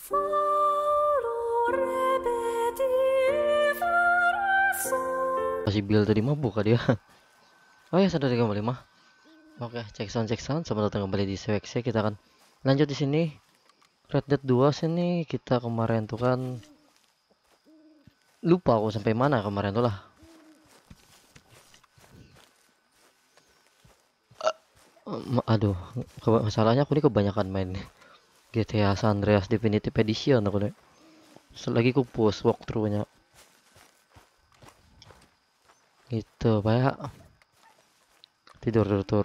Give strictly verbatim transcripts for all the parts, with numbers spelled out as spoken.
Masih build tadi mabuk kah dia? Oh ya, sudah kembali mah. Oke, cek sound cek sound. Selamat datang kembali di C W X. Kita akan lanjut di sini. Red Dead dua sini kita kemarin tuh kan lupa aku sampai mana kemarin tuh lah. Uh, aduh, masalahnya aku ini kebanyakan main G T A San Andreas Definitive Edition aku nih. Selagi ku post walkthrough-nya. Gitu, kayak tidur tidur tidur.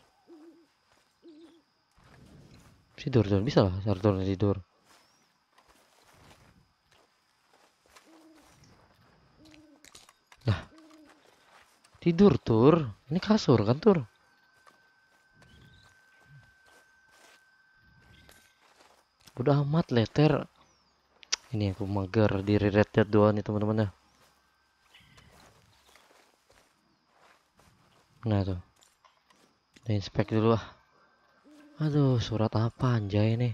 Tidur tidur bisa lah, tidur tidur. Lah. Tidur tur. Ini kasur kan tur. Udah amat letter. Ini aku mager di Red Dead dua nih teman-teman ya. Nah tuh. Kita inspek dulu lah. Aduh, surat apa anjay nih?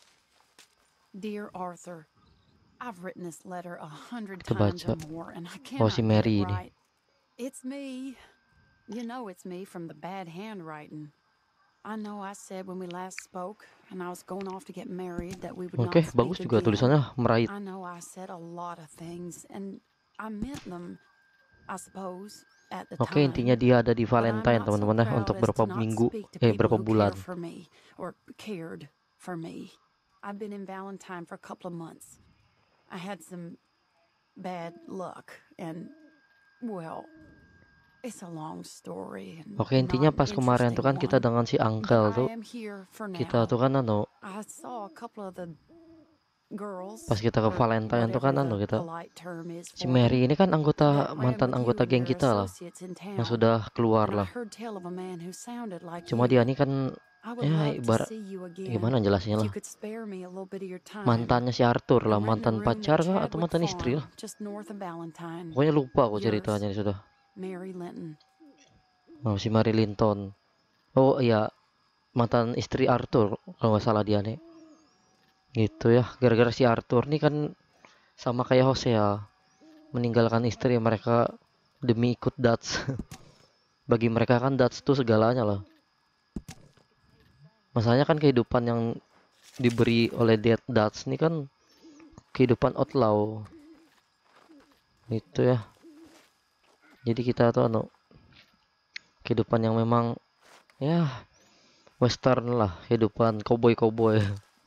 Dear Arthur, I've written this letter a hundred Kita times baca. or more, and I Oh, cannot si get Mary it ini. right. It's me. You know it's me from the bad handwriting. I know I said when we last spoke, and I was going off to get married, that we would Oke, not bagus speak juga again. tulisannya merait. I know I said a lot of things, and I meant them, I suppose, at the Oke, intinya time. dia ada di But I'm Valentine not so teman-teman ya proud untuk as berapa to not minggu speak to eh people berapa who bulan. care for me or cared for me. I've been in Valentine for a couple of months. I had some bad luck, and well, it's a long story. And Oke, intinya not pas an kemarin tuh kan interesting kita one, dengan si but Uncle I tuh am here for kita now. tuh kan anu I saw a couple of the girls, pas kita ke or Valentine tuh kan whatever anu the kita polite term is si for them, Mary ini kan that anggota ran mantan with you anggota and geng your kita lah associates in yang town. sudah keluar And I lah. heard tell of a man who sounded like Cuma you. dia ini kan I would ya love to ibarat see you again. gimana jelasinnya If lah. you could spare me a little bit of your time. Mantannya si Arthur lah, I'm renting a mantan room pacar at kah atau Chadwick mantan istri Farm, lah. just north of Valentine. Pokoknya lupa aku Yours, ceritanya ini sudah. Mary Linton. Oh, si Mary Linton. Oh iya, mantan istri Arthur kalau nggak salah dia nih. Gitu ya, gara-gara si Arthur nih kan sama kayak Hosea, meninggalkan istri mereka demi ikut Dutch. Bagi mereka kan Dutch tuh segalanya lah. Masalahnya kan kehidupan yang diberi oleh Dutch nih kan kehidupan outlaw. Itu ya. Jadi kita tuh anu kehidupan yang memang ya western lah, kehidupan cowboy-cowboy.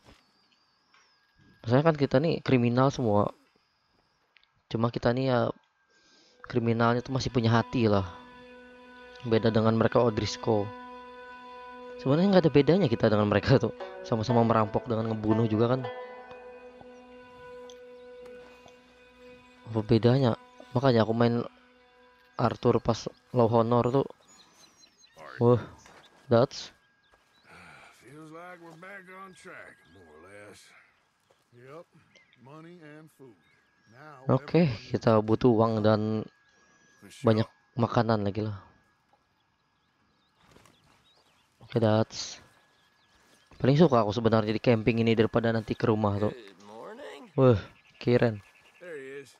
Maksudnya kan kita nih kriminal semua. Cuma kita nih ya kriminalnya tuh masih punya hati lah. Beda dengan mereka O'Driscoll. Sebenarnya nggak ada bedanya kita dengan mereka tuh. Sama-sama merampok dengan ngebunuh juga kan. Apa bedanya? Makanya aku main Arthur pas Low Honor tuh. Wah, that's Feels like we're back on track, more or less. Yep, money and food. Now Oke, everyone kita butuh uang dan for sure. banyak makanan lagi lah. Oke, that's paling suka aku sebenarnya di camping ini daripada nanti ke rumah tuh. Good morning. Wah, keren. There he is.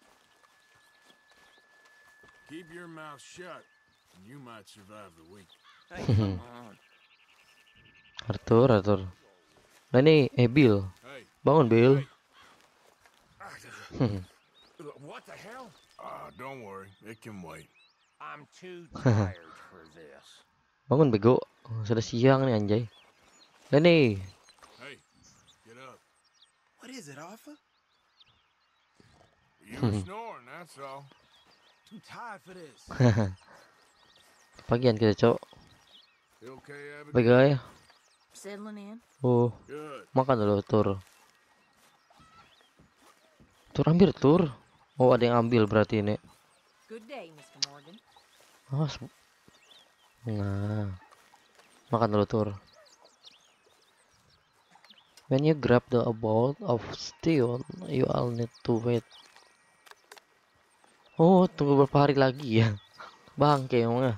Keep your mouth shut, and you might survive the week. Hey, come on. Arthur, Arthur. Nah ini, eh Bill, Hey, bangun Bill. what the hell? Ah, don't worry, it can wait. I'm too tired for this. Bangun bego, sudah siang nih anjay. Nah nih, Hey, get up. What is it, Arthur? You were snoring, that's all. Too tired for this. pagian kita cok. You okay, Abigail? Baik ya. Settling in. Oh, Good. makan dulu tur. Tur ambil tur. Oh ada yang ambil berarti ini. Good day, Mister Morgan. Oh, nah, makan dulu tur. When you grab the bowl of steel, you all need to wait. Oh, tunggu beberapa hari lagi ya. Bangke emangnya.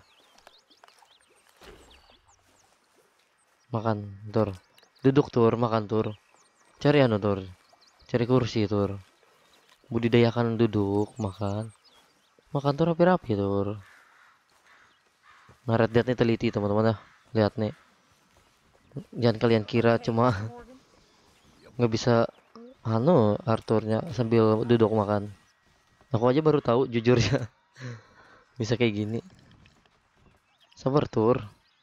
Makan tur. Duduk tur, makan tur. Cari anu tur. Cari kursi tur. Budidayakan duduk, makan. Makan tuh rapi-rapi tur. Nah, Red Dead nih teliti teman-teman dah. Lihat nih. Jangan kalian kira cuma nggak bisa anu Arthurnya sambil duduk makan. Aku aja baru tahu jujur ya bisa kayak gini. Sabar tur.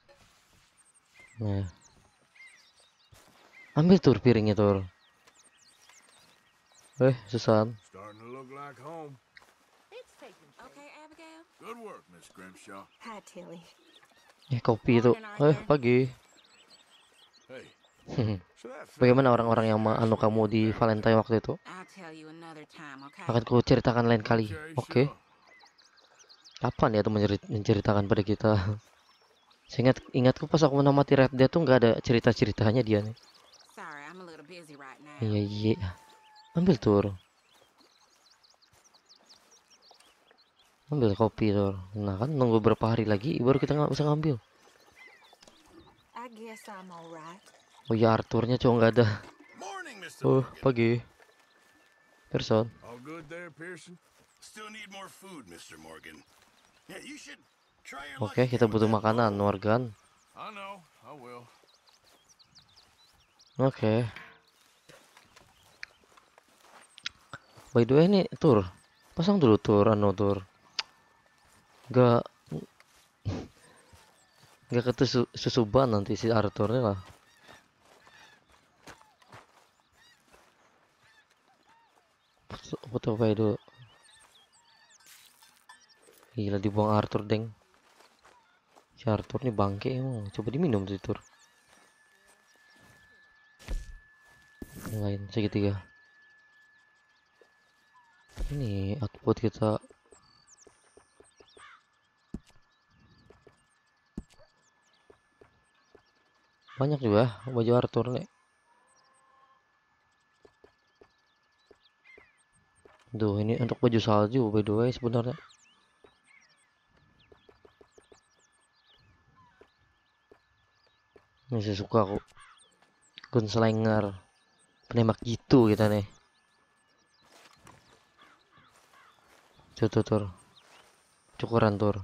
Nah, ambil tur piringnya tur. Eh, Susan. Starting to look like home. Okay, Abigail? Good work, Miss Grimshaw. Hi, Tilly. Eh, kopi itu. Eh, pagi. Hey, so that Bagaimana family orang-orang yang was anu kamu di actually Valentine waktu itu? I'll tell you another time, okay? Akan ku ceritakan lain kali. Okay, Oke. sure. Kapan ya tuh mencerit- menceritakan pada kita? Saya ingat ingatku pas aku menamati Red Dead tuh nggak ada cerita-ceritanya dia nih. Sorry, I'm a little busy right now. Iya iya. Ambil tur. Ambil kopi tur. Nah kan nunggu berapa hari lagi baru kita nggak bisa ngambil. I guess I'm alright. Oh ya Arthurnya cowok nggak ada. Morning, Mister Oh Morgan. pagi. Person. All good there, Pearson? Still need more food, Mister Morgan. Yeah, you should try your luck Oke again kita with butuh that makanan bowl. Morgan. I know, I will. Oke. By the way nih tur. Pasang dulu tur anu tur. Gak Gak ketusu susuban nanti si Arthurnya lah. Foto apa itu? Gila dibuang Arthur deng. Si Arthur nih bangke emang. Coba diminum tuh tur. Yang lain segitiga. Ini output kita. Banyak juga baju Arthur nih. Duh ini untuk baju salju by the way sebenarnya. Ini saya suka aku. Gunslinger. Penembak gitu kita nih. Tuh tuh tur. Cukuran tur.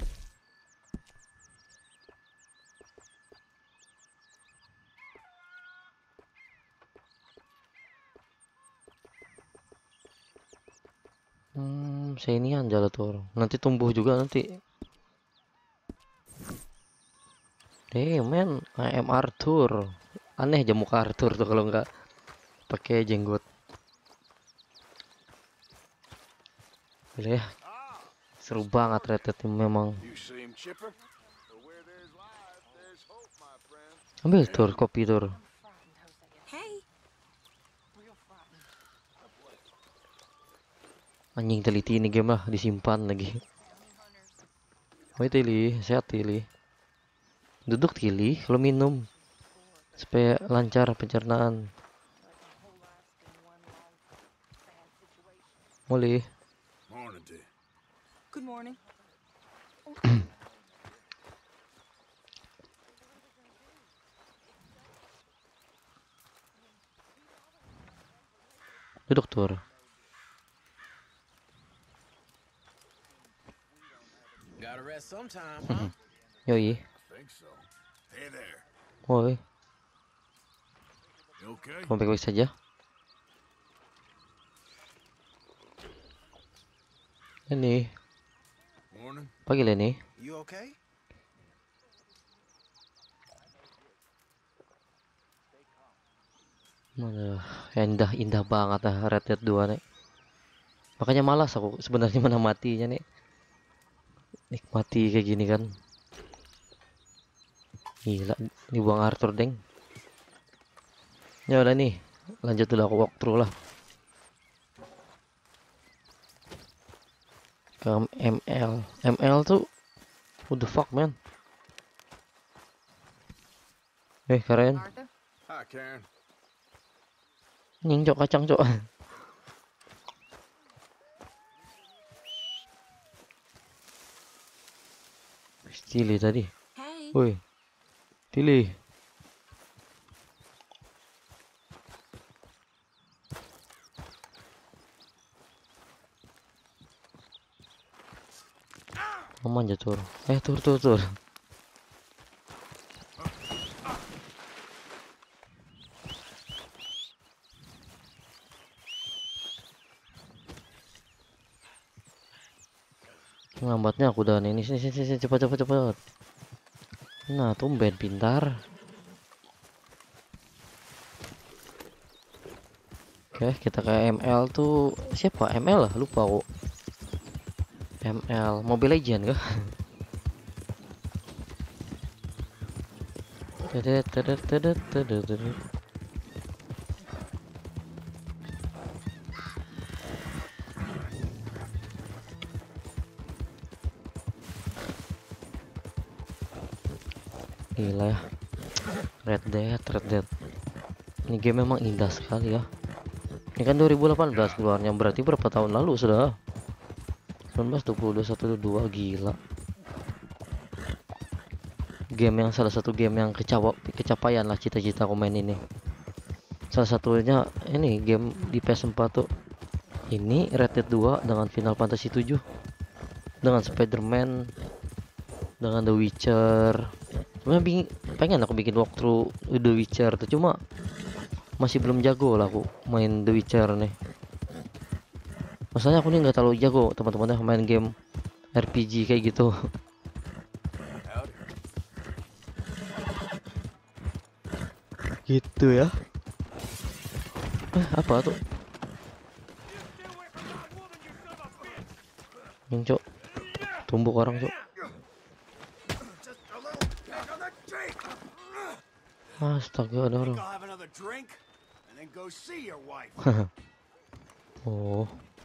Hmm, saya ini anjala tur. Nanti tumbuh juga nanti. Damn man, I am Arthur. Aneh aja muka Arthur tuh kalau nggak pakai jenggot. Gila ya, seru banget Red Dead ini memang. You seem chipper. So where there's life, there's hope, my friend. Ambil tur kopi tur. Hey, Anjing teliti ini game lah disimpan lagi. Oi Tili, sehat Tili. Duduk Tili kalau minum supaya lancar pencernaan. Boleh. Morning to you. Good morning. Duduk tur. Gotta rest sometime, huh? Yoi. Think so. Hey there. Woi, You okay? kamu baik-baik saja? Ini Morning. pagi lah nih. You okay? Aduh, indah indah banget ah Red Dead dua nih. Makanya malas aku sebenarnya menamatinya nih. Nikmati kayak gini kan. Gila, dibuang Arthur deng. Ya udah nih, lanjut dulu aku walkthrough lah. Ke M L. M L tuh what the fuck man. Eh keren. Arthur? Hi, Karen. Nying cok kacang cok. Tili tadi. hey. Woi. Tili. Aman aja tur. Eh tur tur tur. Lambatnya aku dan ini sini sini sini cepat cepat cepat. Nah, tumben pintar. Oke, kita kayak M L tuh siapa? M L lah, lupa kok. M L Mobile Legend kah? Tedet tedet tedet tedet tedet. Gila ya, Red Dead, Red Dead. Ini game memang indah sekali ya. Ini kan dua ribu delapan belas keluarnya, berarti berapa tahun lalu sudah? sembilan belas, dua puluh, dua puluh satu, dua puluh dua, gila. Game yang salah satu game yang kecapa kecapaian lah cita-cita aku main ini. Salah satunya ini game di P S empat tuh. Ini Red Dead dua dengan Final Fantasy tujuh. Dengan Spider-Man, dengan The Witcher. Sebenarnya pengen aku bikin walkthrough The Witcher tuh, cuma masih belum jago lah aku main The Witcher nih. Masalahnya aku nih nggak terlalu jago teman-temannya main game R P G kayak gitu. Gitu ya. Eh, apa tuh? Yang cok, tumbuk orang cok. Astaga, ada orang. Oh.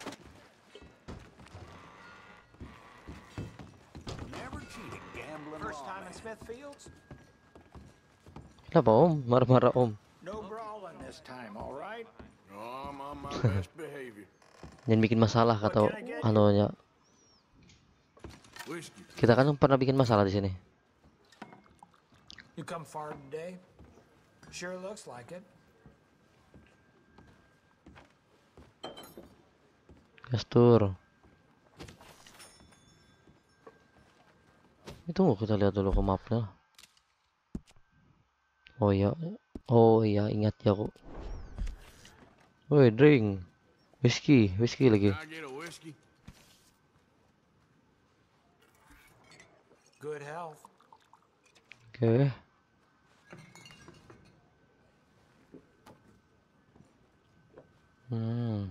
First time in Smithfields? Kenapa om? Marah-marah om. No brawling this time, all right? Oh, I'm on my best behavior. Jangan bikin masalah kata anunya. Whiskey. Kita kan pernah bikin masalah di sini. You come far today? Sure looks like it. Gestur. Itu kita lihat dulu ke mapnya. Oh iya, oh iya ingat ya kok. Woi drink, whiskey, whiskey lagi. Can I get a whiskey? Good health. Oke. Hmm.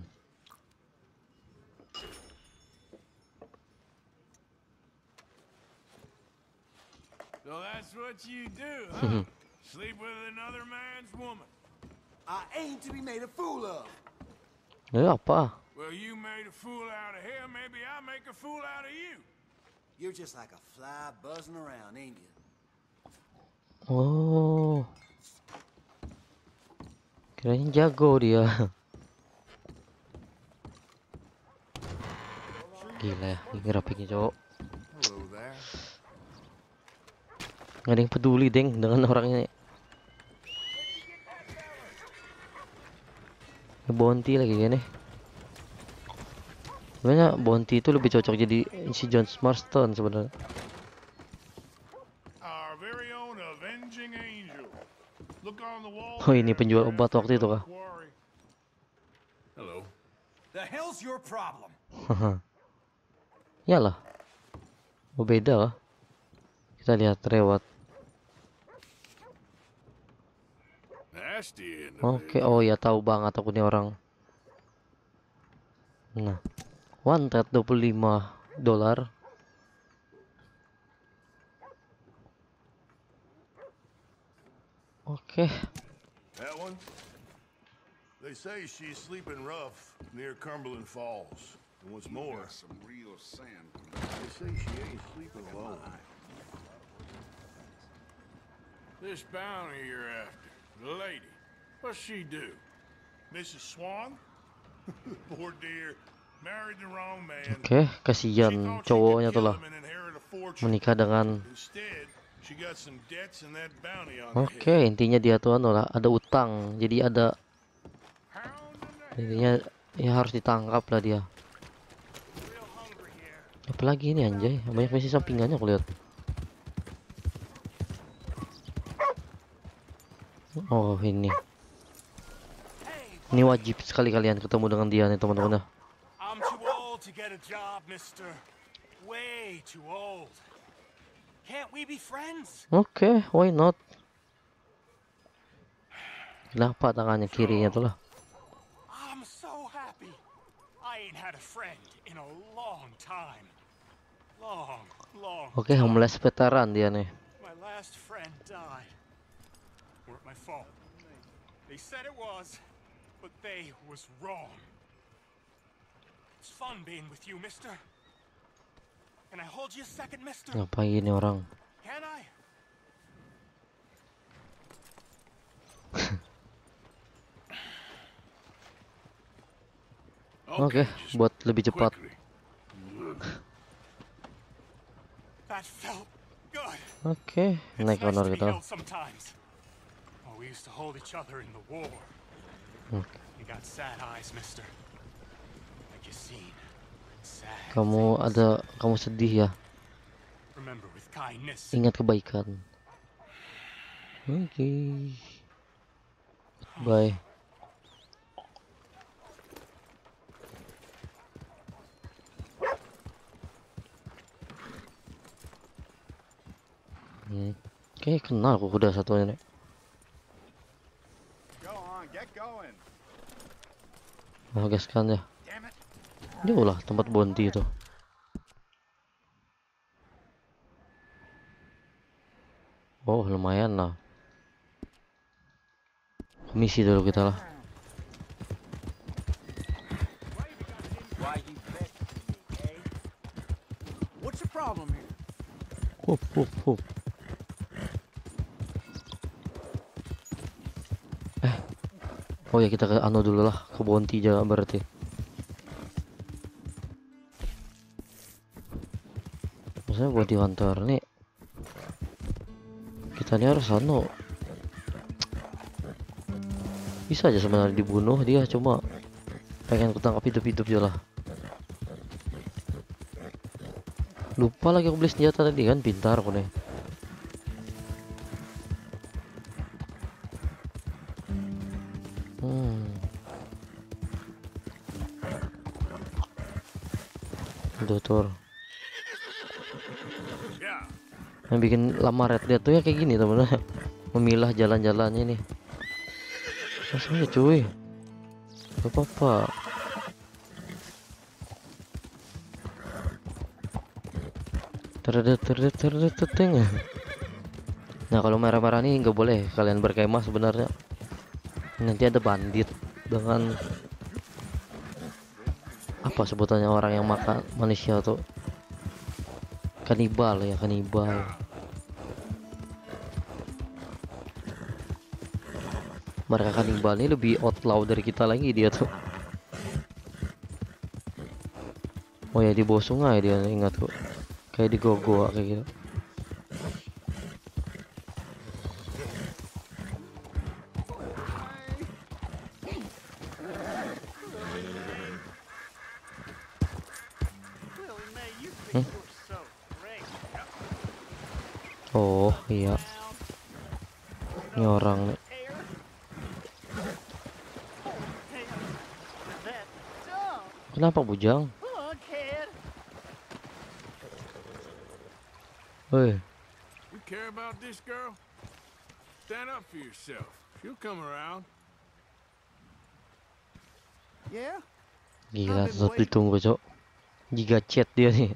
So that's what you do, huh? Sleep with another man's woman. I aim to be made a fool of. Eh apa? Well, you made a fool out of him. Maybe I make a fool out of you. You're just like a fly buzzing around, ain't you? Oh. Kirain jago dia. Gila ya, ini grafiknya cowok. Hello there. Nggak ada yang peduli deng dengan orangnya. Bounty lagi gini. Sebenarnya Bounty itu lebih cocok jadi si John Marston sebenarnya. Our very own avenging angel. Look on the wall. Oh ini penjual obat waktu itu kah? Hello. The hell's your problem? Yalah. Oh beda lah. Kita lihat reward. Nasty. Oke, oh ya tahu banget aku nih orang. Nah, wanted dua puluh lima dolar. Oke. That one? They say she's sleeping rough near Cumberland Falls. And what's more, some real sand. They say she ain't sleeping alone. This bounty you're after, the lady, what's she do? Missus Swan? Poor dear, married the wrong man. Oke, kasihan cowoknya tuh lah menikah dengan. Oke, intinya dia tuh anu lah, ada utang, jadi ada intinya ya harus ditangkap lah dia. Apalagi ini anjay, banyak misi sampingannya aku lihat. Oh ini, ini wajib sekali kalian ketemu dengan dia nih teman-teman. I'm too old to get a job, mister. Way too old. Can't we be friends? Oke, okay, why not? Kenapa tangannya kirinya tuh lah? I'm so happy. I ain't had a friend in a long time. Long, long. Oke, okay, homeless veteran dia nih. My last friend died. Weren't my fault. They said it was, but they was wrong. It's fun being with you, mister. Can I hold you a second, mister? Ngapain ini orang? Can I? Oke, okay, buat lebih cepat. That felt good. Oke, okay, naik honor kita. Oh, we used to hold each other in the war. Hmm. You got sad eyes, mister. Like you seen. Sad. Kamu ada, kamu sedih ya? Remember with kindness. Ingat kebaikan. Oke. Okay. Bye. Hmm. Oke, kenal aku kuda satu ini. Oh, gaskan ya. Jauh lah tempat bonti itu. Oh, lumayan lah. Misi dulu kita lah. What's the problem here? Hup, hup, hup. Eh, oh ya kita ke anu dulu lah, ke bonti aja berarti. Maksudnya bonti hunter nih. Kita ini harus anu. Bisa aja sebenarnya dibunuh dia, cuma pengen kutangkap hidup-hidup aja lah. Lupa lagi aku beli senjata tadi kan, pintar aku nih. Hmm. Dokter. Yang bikin lama red dia tuh ya kayak gini temen-temen. Memilah jalan-jalannya nih. Masanya cuy. Gak apa-apa. Terdet terdet terdet teteng. Nah kalau merah-merah nih nggak boleh kalian berkemah sebenarnya. Nanti ada bandit dengan apa sebutannya orang yang makan manusia tuh, kanibal ya, kanibal. Mereka kanibal ini lebih outlaw dari kita lagi dia tuh. Oh ya di bawah sungai dia, ingat kok. Kayak di goa kayak gitu. Hmm? Oh iya, ini orang nih. Kenapa bujang? Hey. You care about this girl? Stand up for yourself. She'll come around. Yeah? Gila, tetap ditunggu, Cok. Giga chat dia nih.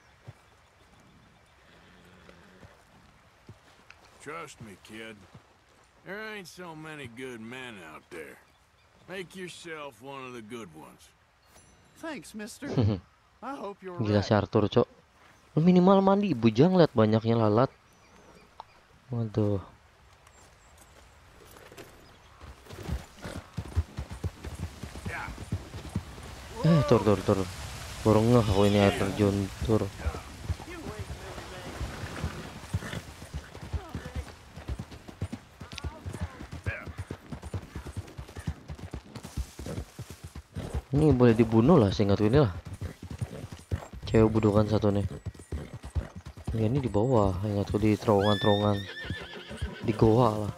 Trust me, kid. There ain't so many good men out there. Make yourself one of the good ones. Thanks, mister. I hope you're Gila right. si Arthur, Cok. Minimal mandi bujang, lihat banyaknya lalat. Waduh. Eh, tur tur tur. Baru ngeh aku ini air terjun tur. Ini boleh dibunuh lah, seingatku ini lah. Cewek budokan satu nih. Ya, ini di bawah, ingatku di terowongan-terowongan. Di goa lah.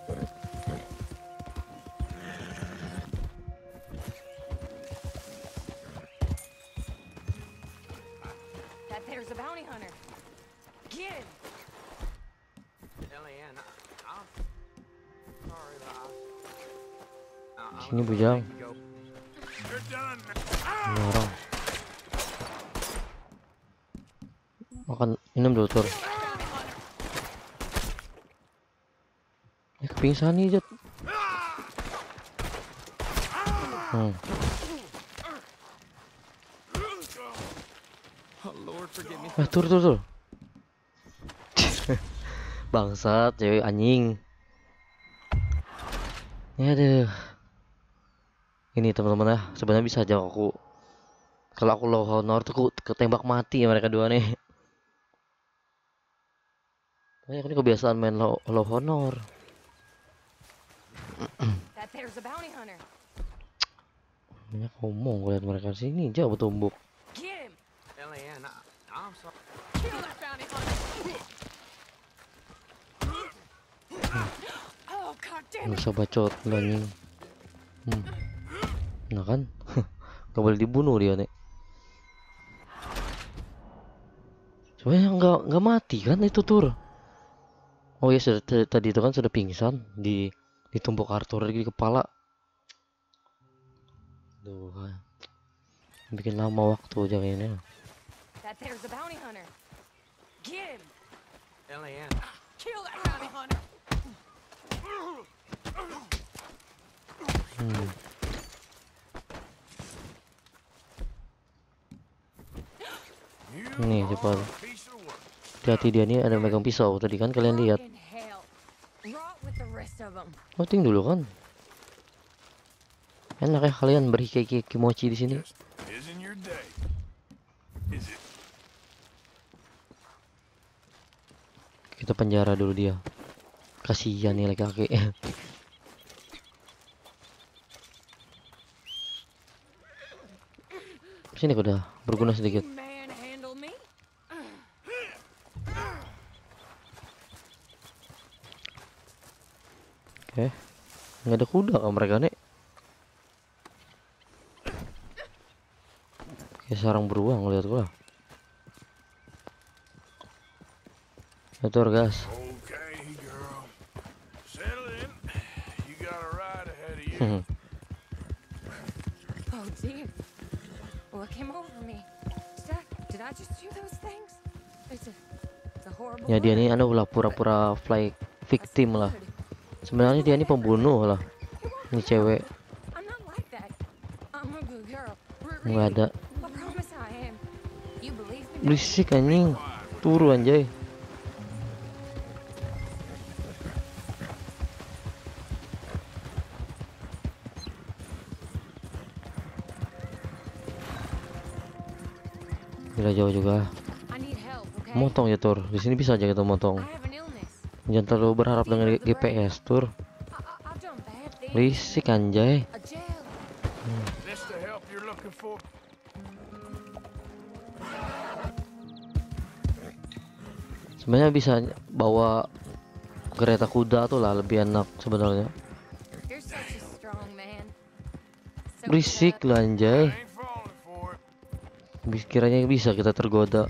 That there's a bounty hunter. Get him. Elian, I, I'm sorry, but I, I, Sini bujang. go. You're done. Ini orang. Makan minum dulu tur. Ya kepingsan nih Jat. Hmm. Oh, Lord, forgive me. Eh tur tur tur. Bangsat cewek anjing. Ya deh. Ini teman-teman ya, sebenarnya bisa aja aku. Kalau aku low honor tuh aku ketembak mati ya mereka dua nih. Banyak ini kebiasaan main low, low honor. That there's a bounty hunter. Banyak ngomong gue liat mereka sini jauh bertumbuk. Get him. Elian, I, I'm sorry. Kill that bounty hunter. Oh, god damn Nggak it. usah bacot lu anjing. Hmm. Nah kan, gak boleh dibunuh dia nih. Sebenarnya nggak nggak mati kan itu tur. Oh ya sudah tadi itu kan sudah pingsan di ditumpuk Arthur di kepala. Duh, bikin lama waktu jagainnya. That there's a bounty hunter. Get him. Elian, Kill that bounty hunter. Hmm. Nih cepat. Piece of work. Hati-hati dia nih ada megang pisau tadi kan kalian lihat. In hell. Rot with the rest of them. Voting dulu kan. Enak ya kalian berhiki kimochi di sini. Just isn't your day. Is it? Kita penjara dulu dia. Kasihan nih laki-laki. Sini aku udah berguna sedikit. Manhandle me. Oke. Nggak ada kuda kan mereka nih. Kayak sarang beruang lihat gua. Betul guys. Okay, girl. Settle in. You got a ride ahead of you. Hmm. Oh dear. What came over me? Did I, did I just do those things? It's a, it's a horrible. Ya dia word. nih anu lah pura-pura fly victim lah. Good. Sebenarnya dia ini pembunuh lah. Ini cewek I'm not like that. I'm a good girl. R- nggak ada. I promise I am. You believe me? Berisik anjing. Turu anjay. Gila jauh juga. I need help, okay? Motong ya tur. Di sini bisa aja kita motong. I have an illness. Jangan terlalu berharap dengan G P S tur. I, I, I've done bad things. Berisik anjay. A jail. Is this the help you're looking for? Sebenarnya bisa bawa kereta kuda tuh lah lebih enak sebenarnya. You're such a strong man. So Berisik tough. lah anjay. Ain't falling for it. Bis- Kiranya bisa kita tergoda.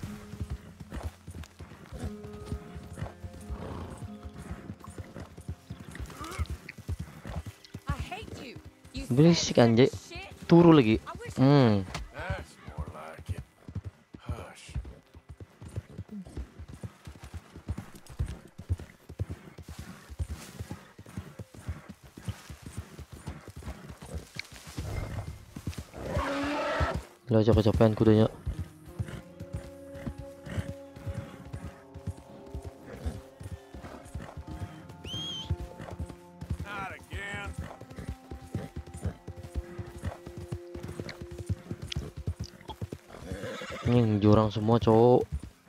I hate you. You Berisik fat anjay. shit. Turu lagi. I wish Hmm. That's more like it. Hush. Lah aja kecapean kudanya. Not again. Ini jurang semua cowok.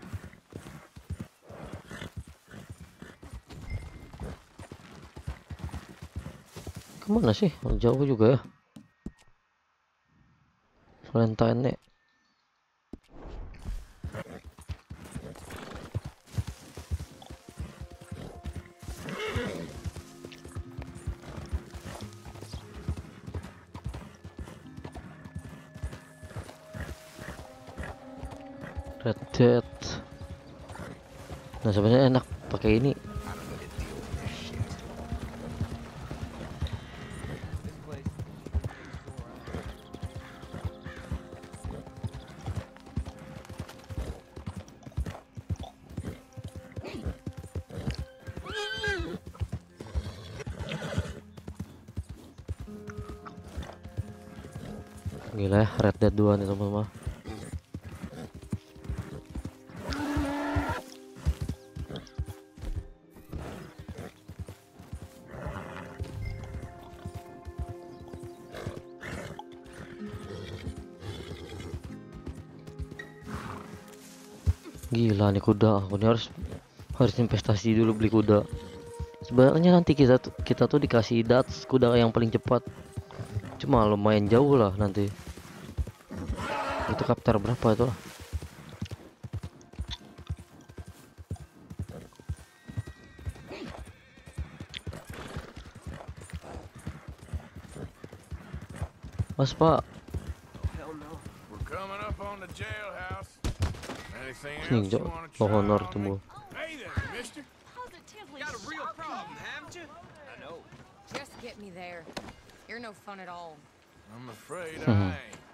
Kemana sih? Oh, jauh juga ya. Valentine nih. Red Dead. Nah sebenarnya enak pakai ini. Gila ya, Red Dead dua nih teman-teman. Gila nih kuda, aku nih harus harus investasi dulu beli kuda. Sebenarnya nanti kita tuh kita tuh dikasih dats kuda yang paling cepat. Cuma lumayan jauh lah nanti. Itu kapter berapa itu lah? Mas Pak, We're coming up on the jailhouse. Anything sini else Jo, you want to oh, try honor on tunggu. me? Hey there, mister. Got a real problem, haven't you? I know. Just get me there. You're no fun at all. I'm afraid Mhm. I ain't.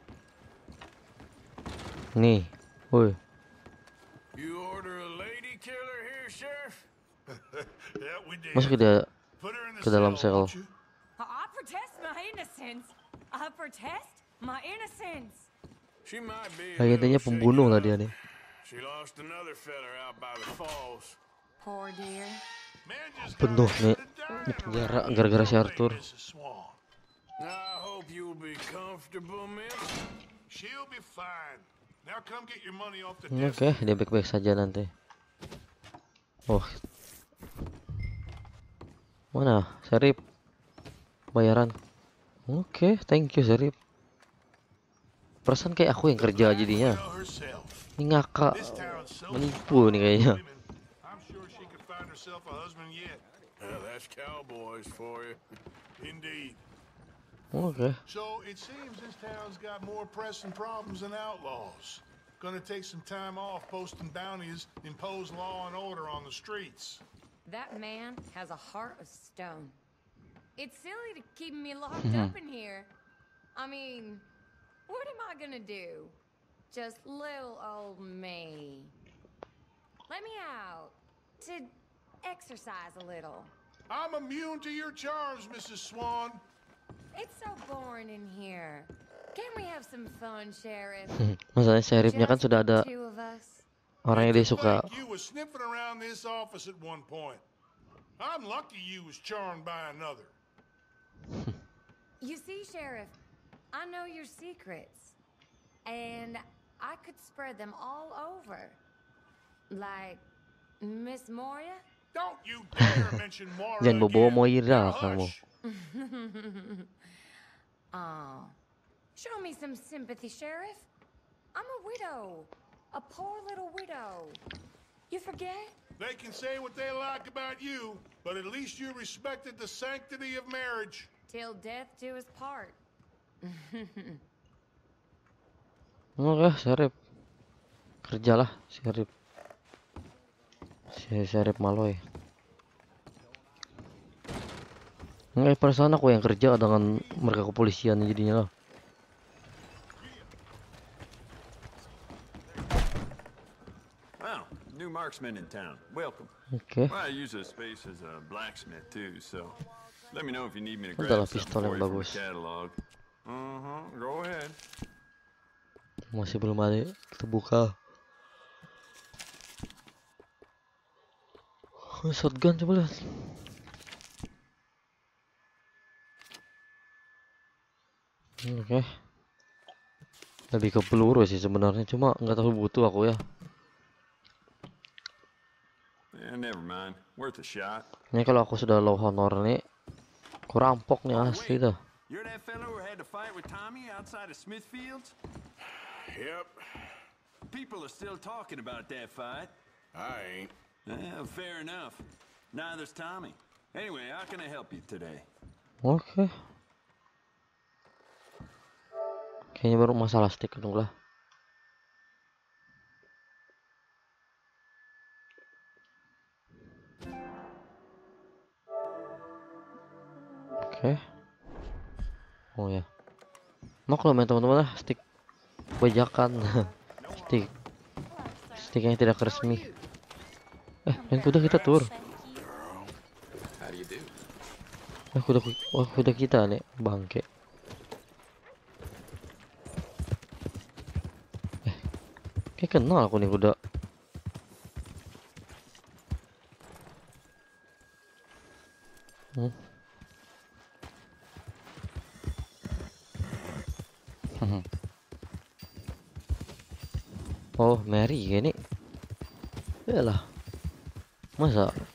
Nih, woi, You order a lady killer here, Sheriff? Yeah, we did. masuk dia Put her in the ke dalam cell, sel. won't you? I, I protest my innocence. I protest my innocence. She might be a Kayak intinya little pembunuh shaken lah dia up. nih. She lost another feller out by the falls. Poor dear. Man just Penuh got nih to die di penjara around gara-gara si here, Arthur. Missus Swan. I hope you'll be comfortable, miss. She'll be fine. Now come get your money off the Oke, desk. dia baik-baik saja nanti. Oh, mana Serip? Bayaran. Oke, thank you Serip. Perasaan kayak aku yang kerja jadinya. Widow herself. Ini ngakak This town's so menipu nih kayaknya. women. I'm sure she could find herself a husband yet. Yeah, that's cowboys for you. Indeed. Oke, So it seems this town's got more pressing problems than outlaws. Gonna take some time off posting bounties, impose law and order on the streets. That man has a heart of stone. It's silly to keep me locked up in here. I mean, what am I gonna do? Just little old me. Let me out to exercise a little. I'm immune to your charms, Missus Swan. It's so boring in here. Can't we have some fun, Sheriff? masalahnya Seripnya kan Just sudah ada the two of us. orang yang dia To suka. think you was sniffing around this office at one point. I'm lucky you was charmed by another. You see, Sheriff, I know your secrets, and I could spread them all over. Like Miss Moria? Don't you dare mention Moira Jangan bawa-bawa again. Moira Now kamu. hush. Oh, show me some sympathy, Sheriff. I'm a widow, a poor little widow. You forget? They can say what they like about you, but at least you respected the sanctity of marriage. Till death do us part. Oke, Serip. Kerjalah Serip. Si Serip Maloy. Nggak, perasaan aku yang kerja dengan mereka kepolisian jadinya lah. Wow, new marksman in town. Welcome. Oke. Well, I use this space as a blacksmith too, so let me know if you need me to Adalah grab something pistol for yang you from the bagus. catalog. Uh-huh, go ahead. Masih belum ada, kita buka. Oh, shotgun coba lihat. Oke. Lebih ke peluru sih sebenarnya, cuma nggak tahu butuh aku ya. Yeah, never mind. Worth a shot. Ini kalau aku sudah low honor nih, aku rampok nih asli dah. You're that fellow who had to fight with Tommy outside of Smithfields? Yep, People are still talking about that fight. I ain't. Yeah, fair enough. Neither's Tommy. Anyway, how can I help you today? Oke. Kayaknya baru masalah stick dong lah. Oke. Oh ya. Maklum ya teman-teman lah, stick bajakan. stick stick yang tidak resmi. Eh, main kuda kita tur. Eh, kuda oh, kuda kita nih bangke. Eh, kayak kenal aku nih kuda. Hmm. Oh, Mary gini. Yalah. Masa